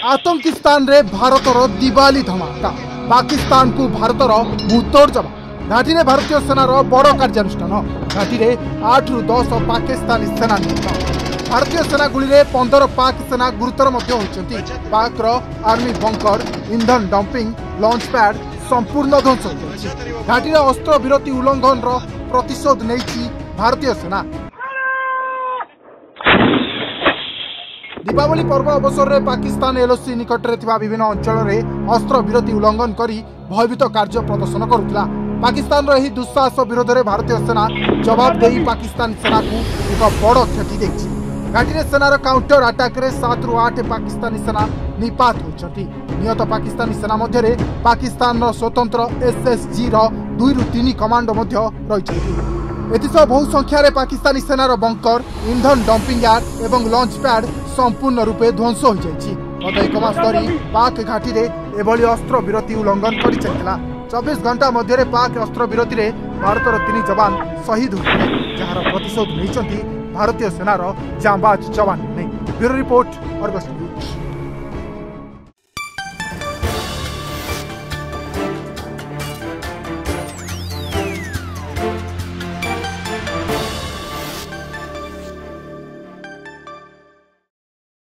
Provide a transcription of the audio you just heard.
आतंकिस्तान रे भारतर दिवाली धमाका पाकिस्तान को भारतर मुहतोड़ जवाब घाटी में भारतीय सेनार बड़ कार्यानुष्ठान घाटी में 8 ରୁ 10 पाकिस्तानी सेना निहत भारतीय सेना गुली 15 पाक सेना गुरुतर पाक आर्मी बंकर इंधन डंपिंग लॉन्च पैड संपूर्ण ध्वंस हो घाटी में अस्त्र विरति उल्लंघन प्रतिशोध नहीं भारतीय सेना। दीपावली पर्व अवसर में पाकिस्तान एलओसी निकट में विभिन्न अंचल में अस्त्र विरति उल्लंघन कर भयभीत कार्य प्रदर्शन करुला। पाकिस्तान रही दुस्साहस विरोध में भारतीय सेना जवाब दे पाकिस्तानी सेना को एक बड़ क्षति देछि। घाटी में सेनार काउंटर अटैक रे 7 ରୁ 8 पाकिस्तानी सेना निपात होती। निहत पाकिस्तानी सेना मध्य पाकिस्तान स्वतंत्र एसएसजी 2 ରୁ 3 कमांडो रही। एसह बहु संख्यार पाकिस्तानी सेनार बंकर इंधन डंपिंग यार्ड एवं लॉन्च पैड संपूर्ण रूपे ध्वंस हो जाएगी। गत 1 मास धरी पाक घाटी में एभली अस्त्र विरति उल्लंघन कर चलता। 24 घंटा मध्य पाक अस्त्र विरति रे भारतर 3 जवान शहीद होते जार प्रतिशोध नहीं भारतीय सेनार जांबाज जवान नहीं। Bureau report Argus news.